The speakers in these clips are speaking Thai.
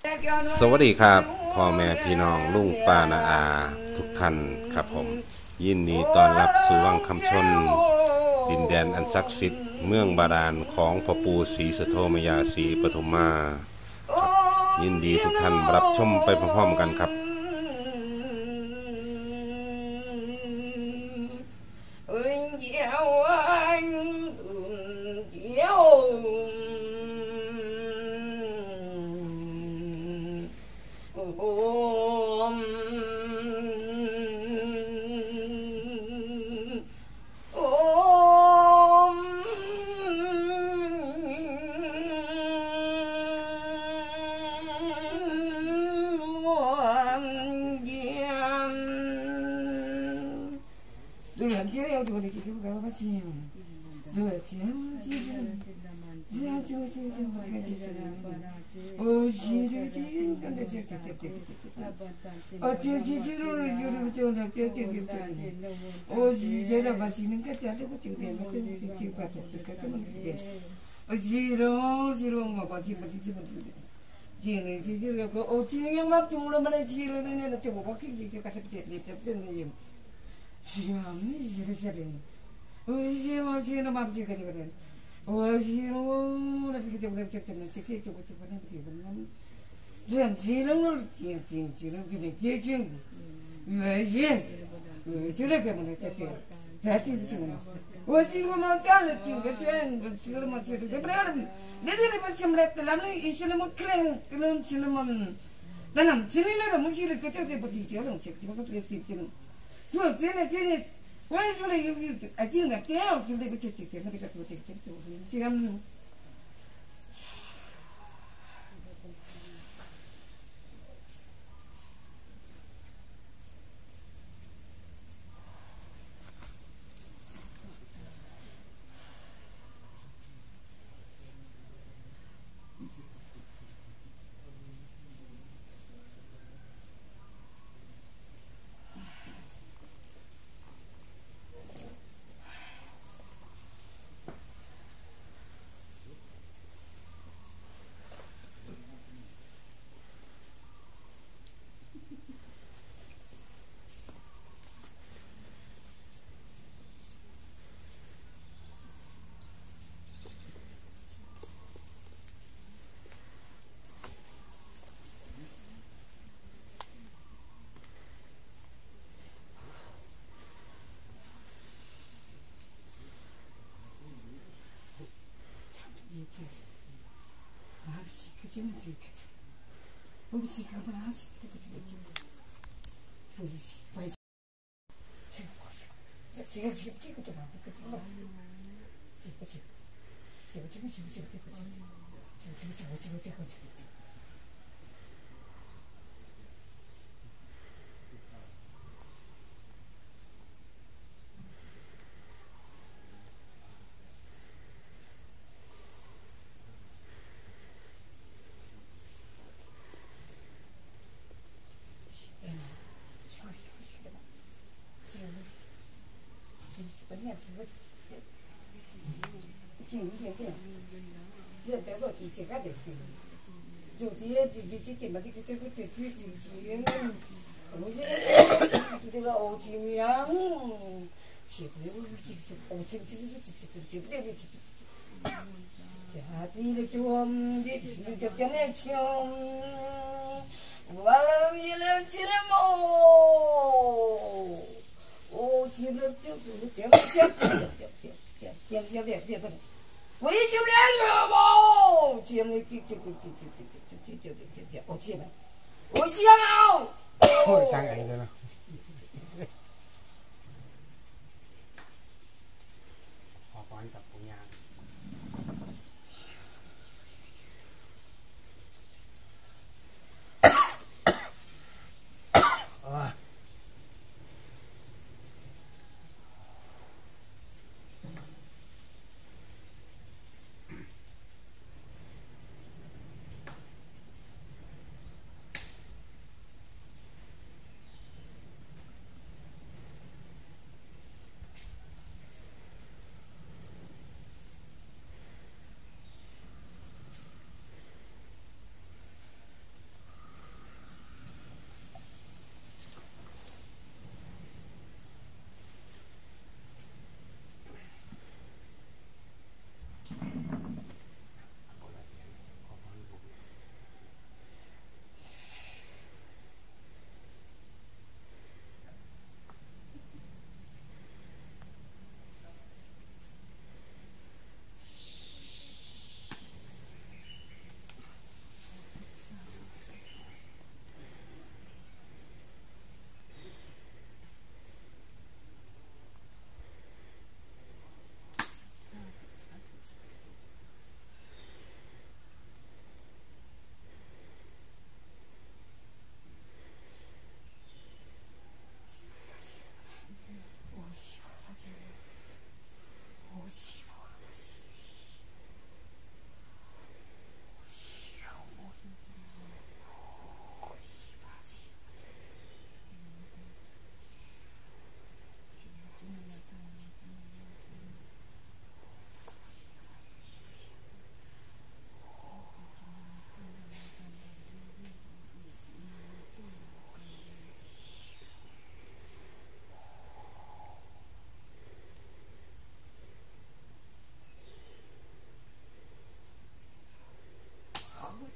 สวัสดีครับพ่อแม่พี่น้องลุงป้านาอาทุกท่านครับผมยินดีต้อนรับสู่วังคำชนดินแดนอันศักดิ์สิทธิ์เมืองบาดาลของพ่อปู่ศรีสุโธมยาศรีปทุมมาครับยินดีทุกท่านรับชมไปพร้อมๆกันครับ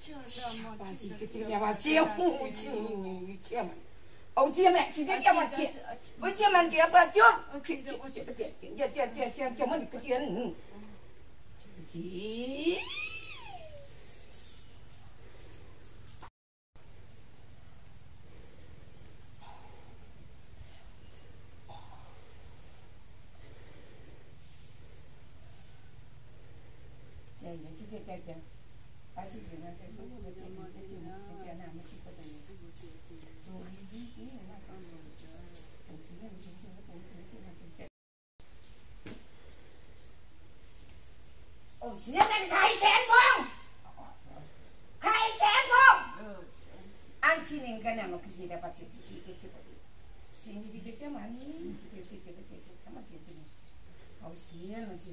bà chỉ cái chuyện nhà bà chiêu chiêu mà ông chiêu mẹ chỉ cái chiêu mà chiêu với chiêu mà chiêu bà chiêu chiêu mà cái chuyện chỉ chạy ai chỉ việc là chạy xuống cái chuyện nào mà chỉ có thể rồi đi cái này là con rồi cũng chỉ là cũng là chỉ là khai sen không anh chỉ nên cái nào mà cái gì là bắt chỉ cái mà ní cái mà chỉ không xí là chỉ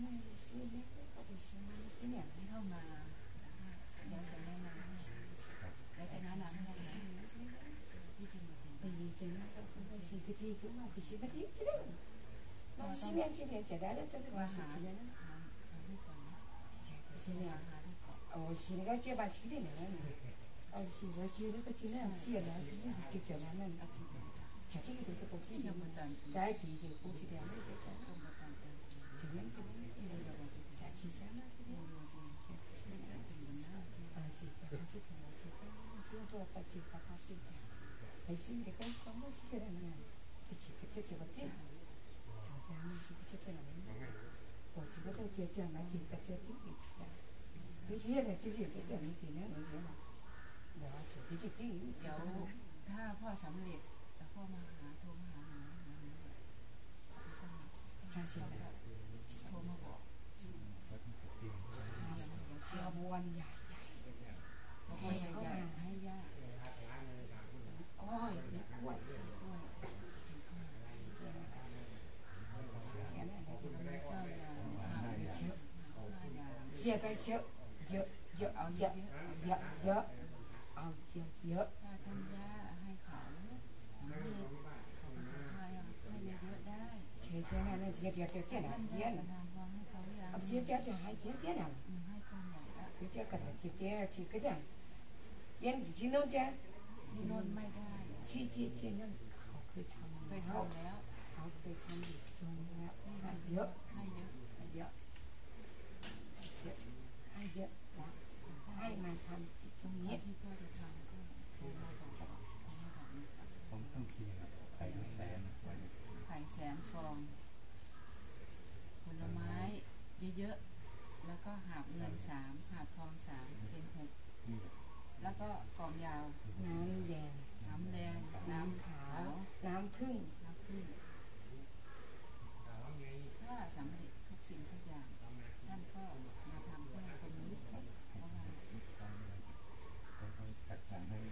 是那个我不是一年没เข้ามาแล้วจะแนะนำแล้วจะแนะนำให้ที่จริงจริงนะก็คือสิ่งที่คือว่าคือสิ่งที่จริงเราสิ่งที่เนี่ยจะได้แล้วจะว่าหาสิ่งนั้นสิ่งเนี่ย哦，是那个结巴起的呢，哦，是我记那个今年记了，今年就叫他们，前几个都是过去的，再记就过去的那个在，今年再记下来这个，记个记个，现在把记把它记下，还是那个光我记个人呢，记个这个点，就这样记个这个人，我记个都记这样记个这记个。你知咧，即係即係你見咧，你知嘛？我自己自己有ถ้าพ่อสำเร็จแล้วพ่อมาหาโทรมาหาหนูท่านจริงโทรมาบอกเอาวันใหญ่ให้ใหญ่ให้ย่าอ้อยกล้วยเชี่ยไปเชี่ยเยอะเยอะเอาเยอะเยอะเยอะเอาเยอะเยอะถ้าทำยาให้เขาไม่เขาจะให้เยอะได้เชี่ยเชี่ยนั่นเชี่ยเชี่ยเชี่ยนั่นเชี่ยนั่นเอาเชี่ยเชี่ยจะให้เชี่ยเชี่ยนั่นให้ก้อนใหญ่ละเชี่ยก็ได้เชี่ยเชี่ยเชี่ยก็ได้ยันที่โน่นจ้ะที่โน่นไม่ได้ที่นั่นเขาเคยทำแล้วเขาเคยทำอยู่ตรงนี้ให้เยอะให้เยอะให้เยอะให้เยอะนะให้มาทำตรงนี้ที่พ่อจะทำก็โทรมาบอกผมต้องคิดไข่แสนฟองผลไม้เยอะๆแล้วก็หาบเงิน3หาบทอง3เป็น6แล้วก็กองยาวน้ำแดงน้ำขาวน้ำผึ้งถ้าสำเร็จทุกสิ่งทุกอย่างท่านก็มาทำเพื่อคนนี้เพราะว่าจัดการให้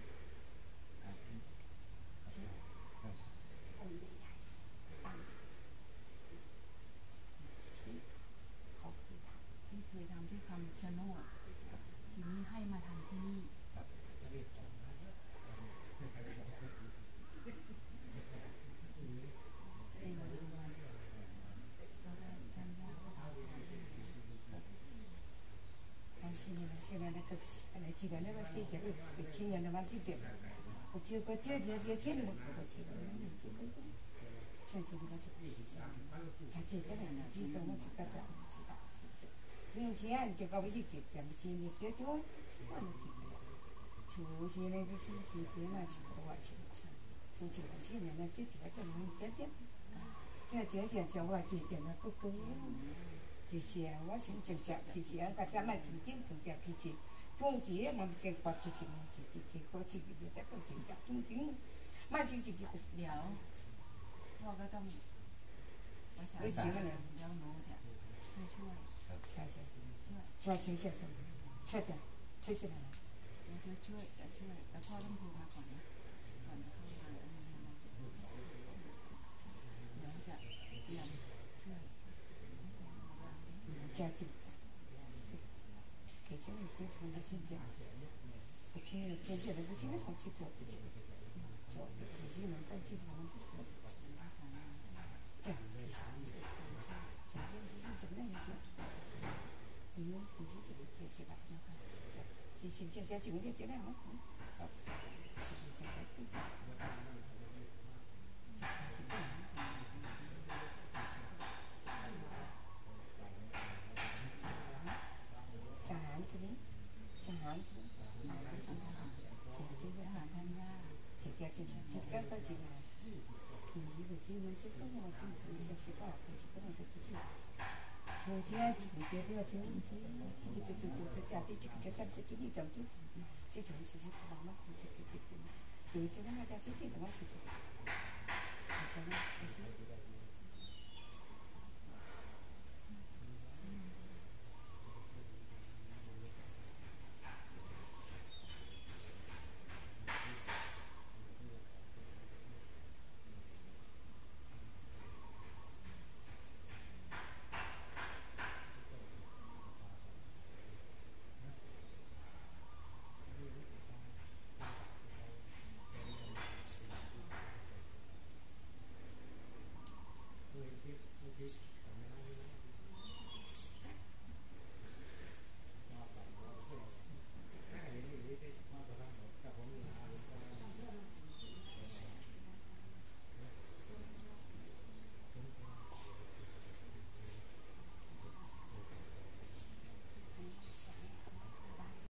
ที่เคยทำที่คำชะโนดทีนี้ให้มาทำที่นี่现在那个几个那个姐姐给青年的嘛几点？我就个姐的我都记得，像这个他姐姐呢，几个我就个的，以前这个不是姐姐，你姐姐我都记得，初期那个姐姐嘛，几个我记得，初期我记得那姐姐就能姐姐，姐叫我姐姐那哥哥。脾气啊，我是正常脾气啊，大家嘛正常脾气，中间嘛正把事情我自己就在不正常中间，嘛自己了，我ก็ต้องภาษาจีนเนี่ยเลี้ยงหนูเนี่ยช่วยจะช่วยแต่พ่อต้องโทรมาก่อนนะก่อนจะเข้ามาเดี๋ยวจะเตรียมช่วย家庭，给这个是从那现在，不去渐渐的不去那好去做不去，做自己能干去做就做，这样是怎么样子？你自己就去吧，这几个月这样好，这个进来，一个进门这个我进去这是个，这个我就不去。昨天这个这家里这个你怎么这种事情妈妈这个，对这个那家这个我是这个，可能